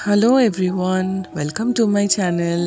Hello everyone, welcome to my channel.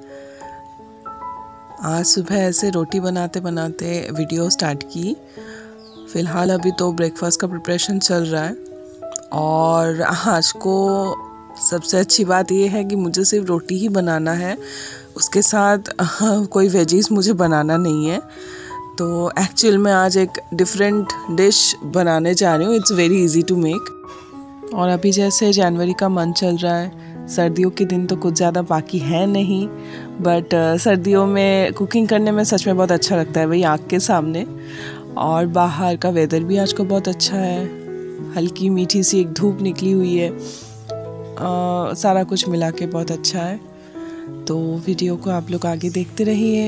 आज सुबह ऐसे रोटी बनाते बनाते वीडियो स्टार्ट की। फ़िलहाल अभी तो ब्रेकफास्ट का प्रिपरेशन चल रहा है और आज को सबसे अच्छी बात ये है कि मुझे सिर्फ रोटी ही बनाना है, उसके साथ कोई वेजीज मुझे बनाना नहीं है। तो एक्चुअल में आज एक डिफरेंट डिश बनाने जा रही हूँ। It's very easy to make. और अभी जैसे जनवरी का मंथ चल रहा है, सर्दियों के दिन तो कुछ ज़्यादा बाकी है नहीं, बट सर्दियों में कुकिंग करने में सच में बहुत अच्छा लगता है भाई, आँख के सामने। और बाहर का वेदर भी आज को बहुत अच्छा है, हल्की मीठी सी एक धूप निकली हुई है। सारा कुछ मिला के बहुत अच्छा है। तो वीडियो को आप लोग आगे देखते रहिए।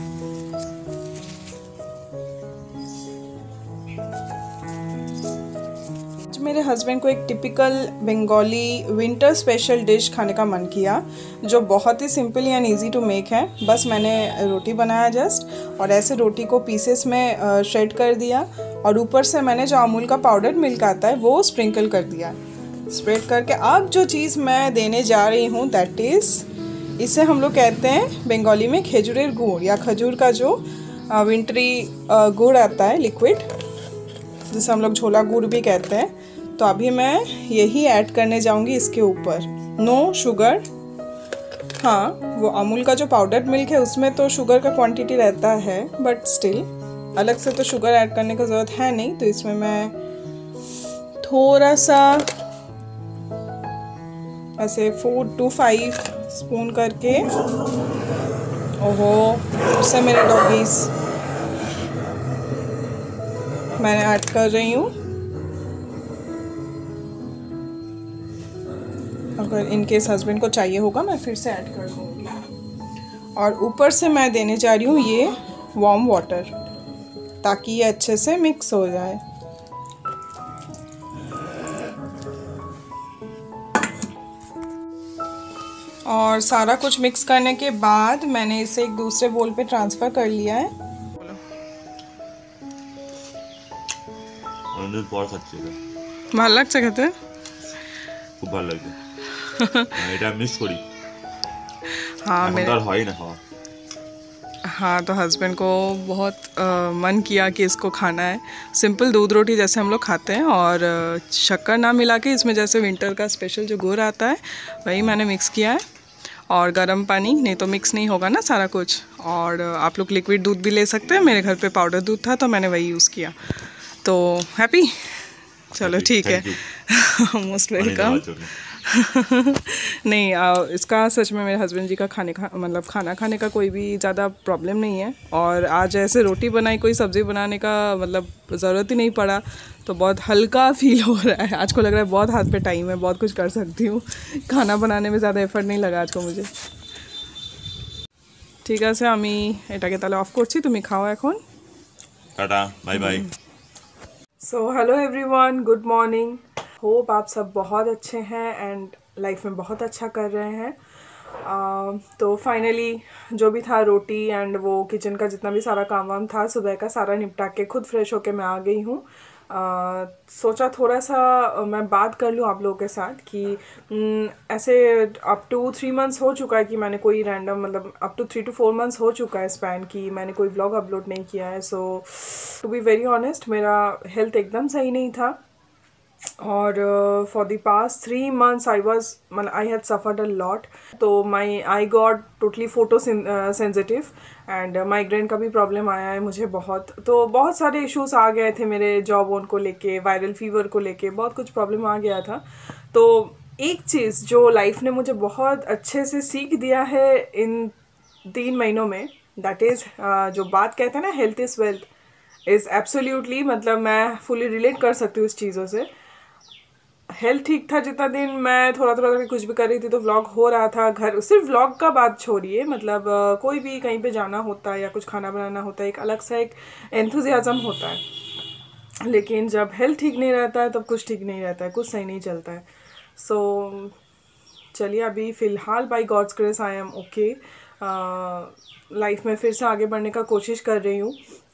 मेरे हस्बैंड को एक typical Bengali winter special dish खाने का मन किया, जो बहुत ही simple and easy to make है। बस मैंने रोटी बनाया जस्ट, और ऐसे रोटी को पीसेस में श्रेड कर दिया, और ऊपर से मैंने जो अमूल का पाउडर मिल्क आता है वो स्प्रिंकल कर दिया। स्प्रेड करके अब जो चीज़ मैं देने जा रही हूँ दैट इज़, इसे हम लोग कहते हैं बंगाली में खजूरेर गुड़, या खजूर का जो विंटरी गुड़ आता है लिक्विड, जिसे हम लोग झोला गुड़ भी कहते हैं। तो अभी मैं यही ऐड करने जाऊंगी इसके ऊपर। No sugar. हाँ, वो अमूल का जो पाउडर मिल्क है उसमें तो शुगर का क्वांटिटी रहता है, बट स्टिल अलग से तो शुगर ऐड करने की ज़रूरत है नहीं। तो इसमें मैं थोड़ा सा ऐसे 4 to 5 स्पून करके, ओहो उससे मेरे डॉगीज, मैंने ऐड कर रही हूँ। अगर इनकेस हस्बैंड को चाहिए होगा मैं फिर से ऐड कर दूँगी। और ऊपर से मैं देने जा रही हूँ ये वार्म वाटर, ताकि ये अच्छे से मिक्स हो जाए। और सारा कुछ मिक्स करने के बाद मैंने इसे एक दूसरे बोल पे ट्रांसफ़र कर लिया है। ভালো লাগছে খেতে? খুব ভালো লাগছে। এটা মিস করি। हाँ मेरे হয় না খাওয়া। हाँ, तो हस्बैंड को बहुत मन किया कि इसको खाना है। सिंपल दूध रोटी जैसे हम लोग खाते हैं, और शक्कर ना मिला के इसमें जैसे विंटर का स्पेशल जो गुड़ आता है वही मैंने मिक्स किया है। और गर्म पानी, नहीं तो मिक्स नहीं होगा ना सारा कुछ। और आप लोग लिक्विड दूध भी ले सकते हैं, मेरे घर पे पाउडर दूध था तो मैंने वही यूज़ किया। तो हैप्पी, चलो ठीक है। Most welcome. नहीं, इसका सच में मेरे हस्बैंड जी का खाना खाने का कोई भी ज़्यादा प्रॉब्लम नहीं है। और आज ऐसे रोटी बनाई, कोई सब्ज़ी बनाने का मतलब ज़रूरत ही नहीं पड़ा, तो बहुत हल्का फील हो रहा है। आज को लग रहा है बहुत हाथ पे टाइम है, बहुत कुछ कर सकती हूँ। खाना बनाने में ज़्यादा एफर्ट नहीं लगा आज को मुझे। ठीक है, আমি এটাকে তাহলে অফ করছি, তুমি খাও এখন। Tata, bye bye. So hello everyone, good morning. Hope आप सब बहुत अच्छे हैं एंड लाइफ में बहुत अच्छा कर रहे हैं। तो फाइनली जो भी था, रोटी एंड वो किचन का जितना भी सारा काम वाम था सुबह का, सारा निपटा के खुद फ्रेश होके मैं आ गई हूँ। सोचा थोड़ा सा मैं बात कर लूँ आप लोगों के साथ कि ऐसे अप टू 3 मंथ्स हो चुका है कि मैंने कोई रैंडम, मतलब अप टू 3 to 4 मंथ्स हो चुका है स्पैन की मैंने कोई व्लॉग अपलोड नहीं किया है। So to be very honest, मेरा हेल्थ एकदम सही नहीं था, और for the past 3 months I had suffered a lot। तो my I got totally photo sensitive, and migraine का भी प्रॉब्लम आया है मुझे बहुत। तो बहुत सारे इश्यूज आ गए थे मेरे जॉब ऑन को लेके, वायरल फीवर को लेके, बहुत कुछ प्रॉब्लम आ गया था। तो एक चीज़ जो लाइफ ने मुझे बहुत अच्छे से सीख दिया है इन 3 महीनों में, दैट इज़ जो बात कहते हैं ना, health is wealth, is absolutely, मतलब मैं फुली रिलेट कर सकती हूँ इस चीज़ों से। हेल्थ ठीक था जितना दिन मैं थोड़ा थोड़ा करके कुछ भी कर रही थी, तो व्लॉग हो रहा था। घर सिर्फ व्लॉग का बात छोड़िए, मतलब कोई भी कहीं पे जाना होता है या कुछ खाना बनाना होता है, एक अलग सा एक एंथुजियाज्म होता है। लेकिन जब हेल्थ ठीक नहीं रहता है तब कुछ ठीक नहीं रहता है, कुछ सही नहीं चलता है। सो चलिए, अभी फ़िलहाल by God's grace I am okay. Life में फिर से आगे बढ़ने का कोशिश कर रही हूँ,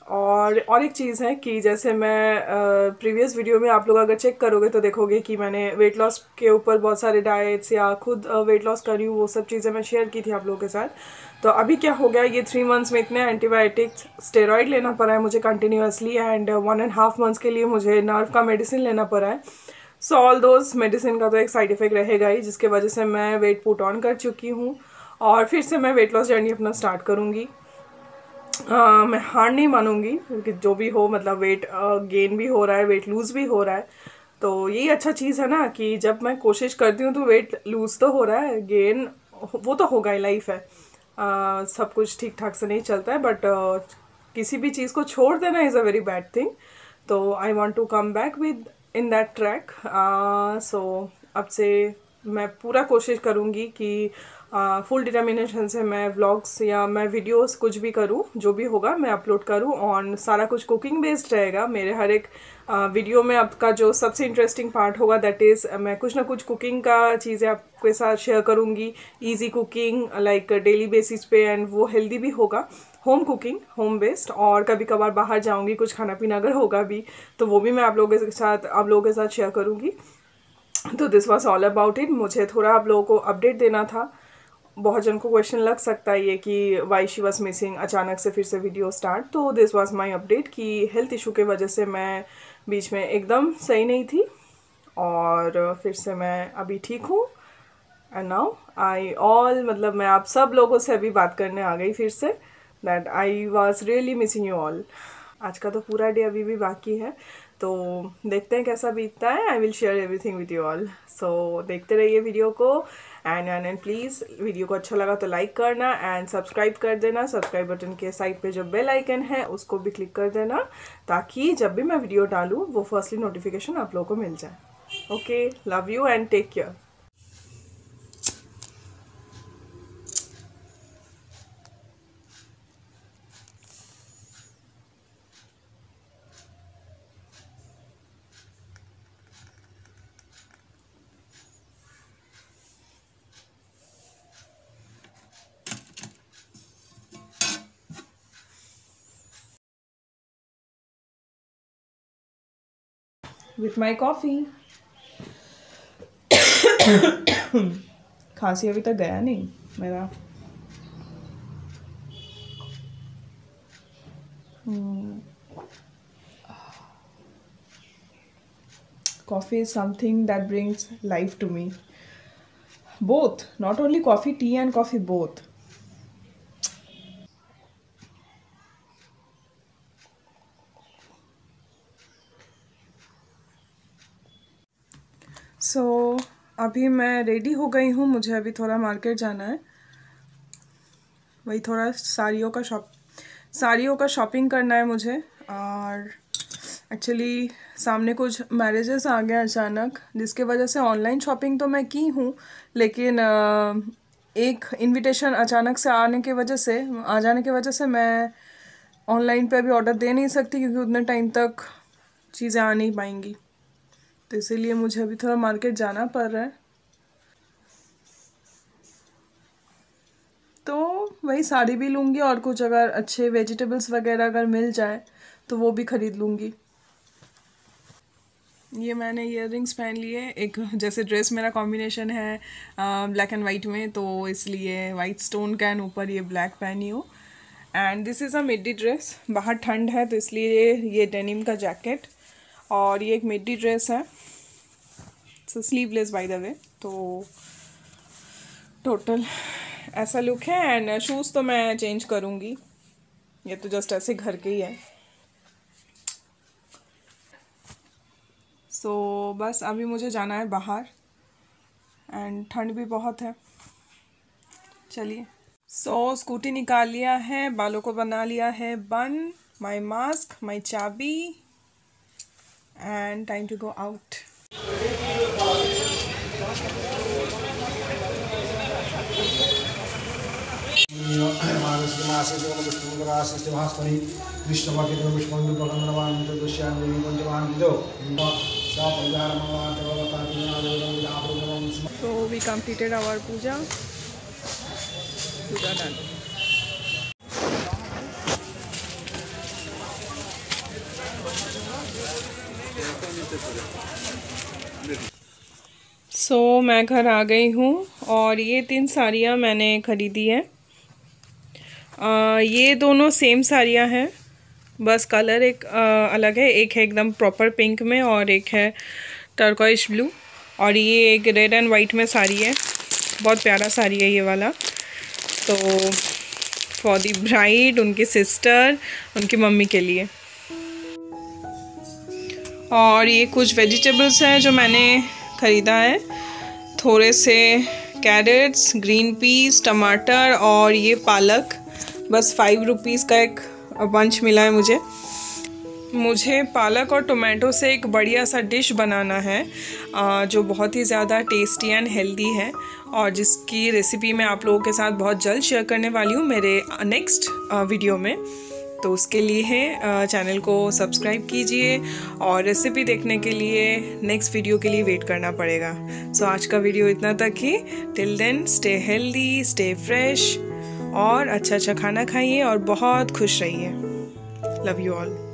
और एक चीज़ है कि जैसे मैं प्रीवियस वीडियो में आप लोग अगर चेक करोगे तो देखोगे कि मैंने वेट लॉस के ऊपर बहुत सारे डाइट्स या खुद वेट लॉस करी हूँ, वो सब चीज़ें मैं शेयर की थी आप लोगों के साथ। तो अभी क्या हो गया, ये 3 मंथ्स में इतने एंटीबायोटिक्स स्टेरॉइड लेना पड़ा है मुझे कंटिन्यूसली, एंड 1.5 मंथ्स के लिए मुझे नर्व का मेडिसिन लेना पड़ा है। सो ऑल दोज मेडिसिन का तो एक साइड इफेक्ट रहेगा ही, जिसके वजह से मैं वेट पुट ऑन कर चुकी हूँ और फिर से मैं वेट लॉस जर्नी अपना स्टार्ट करूँगी। मैं हार नहीं मानूंगी, क्योंकि जो भी हो मतलब वेट गेन भी हो रहा है, वेट लूज़ भी हो रहा है। तो यही अच्छा चीज़ है ना कि जब मैं कोशिश करती हूँ तो वेट लूज़ तो हो रहा है, गेन वो तो होगा ही, लाइफ है। सब कुछ ठीक ठाक से नहीं चलता है, बट किसी भी चीज़ को छोड़ देना is a very bad thing. तो I want to come back within that track. So अब से मैं पूरा कोशिश करूँगी कि फुल डिटर्मिनेशन से मैं व्लॉग्स या मैं वीडियोस कुछ भी करूँ, जो भी होगा मैं अपलोड करूँ, और सारा कुछ कुकिंग बेस्ड रहेगा। मेरे हर एक वीडियो में आपका जो सबसे इंटरेस्टिंग पार्ट होगा दैट इज़ मैं कुछ ना कुछ कुकिंग का चीज़ें आपके साथ शेयर करूँगी, easy cooking like daily basis पे, एंड वो हेल्दी भी होगा, होम कुकिंग, होम बेस्ड। और कभी कभार बाहर जाऊँगी, कुछ खाना पीना अगर होगा भी तो वो भी मैं आप लोगों के साथ शेयर करूँगी। तो this was all about it. मुझे थोड़ा आप लोगों को अपडेट देना था। बहुत जन को क्वेश्चन लग सकता है ये कि वाई शी वॉज मिसिंग, अचानक से फिर से वीडियो स्टार्ट। तो दिस वॉज माई अपडेट कि हेल्थ इशू के वजह से मैं बीच में एकदम सही नहीं थी, और फिर से मैं अभी ठीक हूँ। एंड नाउ आई ऑल मतलब मैं आप सब लोगों से अभी बात करने आ गई फिर से, that I was really missing you all. आज का तो पूरा डे अभी भी बाकी है, तो देखते हैं कैसा बीतता है। I will share everything with you all. So देखते रहिए वीडियो को, एंड प्लीज़ वीडियो को अच्छा लगा तो लाइक करना एंड सब्सक्राइब कर देना। सब्सक्राइब बटन के साइड पे जो बेल आइकन है उसको भी क्लिक कर देना, ताकि जब भी मैं वीडियो डालूँ वो फर्स्टली नोटिफिकेशन आप लोगों को मिल जाए। Okay, love you and take care. With my coffee. खांसी अभी तक गया नहीं मेरा। Coffee is something that brings life to me. Both, not only coffee, tea and coffee both. So, अभी मैं रेडी हो गई हूँ, मुझे अभी थोड़ा मार्केट जाना है। वही थोड़ा साड़ियों का शॉपिंग करना है मुझे। और एक्चुअली सामने कुछ मैरिजेस आ गए अचानक, जिसके वजह से ऑनलाइन शॉपिंग तो मैं की हूँ, लेकिन एक इनविटेशन अचानक से आ जाने की वजह से मैं ऑनलाइन पे अभी ऑर्डर दे नहीं सकती, क्योंकि उतने टाइम तक चीज़ें आ नहीं पाएंगी। तो इसीलिए मुझे अभी थोड़ा मार्केट जाना पड़ रहा है। तो वही साड़ी भी लूँगी, और कुछ अगर अच्छे वेजिटेबल्स वगैरह अगर मिल जाए तो वो भी ख़रीद लूँगी। ये मैंने ईयररिंग्स पहन लिए, एक जैसे ड्रेस मेरा कॉम्बिनेशन है ब्लैक एंड वाइट में, तो इसलिए वाइट स्टोन का एंड ऊपर ये ब्लैक पहनी हूँ। And this is a midi dress. बाहर ठंड है तो इसलिए ये डेनिम का जैकेट, और ये एक मिडी ड्रेस है, so sleeveless by the way. तो टोटल ऐसा लुक है। एंड शूज़ तो मैं चेंज करूँगी, ये तो जस्ट ऐसे घर के ही है। सो बस अभी मुझे जाना है बाहर, एंड ठंड भी बहुत है। चलिए। सो स्कूटी निकाल लिया है, बालों को बना लिया है बन, माई मास्क, माई चाबी, and time to go out. So we completed our puja. Puja done. मैं घर आ गई हूँ और ये 3 साड़ियाँ मैंने ख़रीदी है। ये दोनों सेम साड़ियाँ हैं, बस कलर एक अलग है। एक है एकदम प्रॉपर पिंक में और एक है टर्कोइश ब्लू, और ये एक रेड एंड वाइट में साड़ी है। बहुत प्यारा साड़ी है ये वाला। तो फॉर दी ब्राइड, उनकी सिस्टर, उनकी मम्मी के लिए। और ये कुछ वेजिटेबल्स हैं जो मैंने ख़रीदा है। थोड़े से कैरेट्स, ग्रीन पीस, टमाटर और ये पालक। बस 5 रुपीज़ का एक बंच मिला है मुझे पालक और टोमेटो से एक बढ़िया सा डिश बनाना है जो बहुत ही ज़्यादा टेस्टी एंड हेल्दी है, और जिसकी रेसिपी मैं आप लोगों के साथ बहुत जल्द शेयर करने वाली हूँ मेरे नेक्स्ट वीडियो में। तो उसके लिए चैनल को सब्सक्राइब कीजिए, और रेसिपी देखने के लिए नेक्स्ट वीडियो के लिए वेट करना पड़ेगा। सो आज का वीडियो इतना तक ही। Till then stay healthy, stay fresh और अच्छा खाना खाइए और बहुत खुश रहिए। Love you all.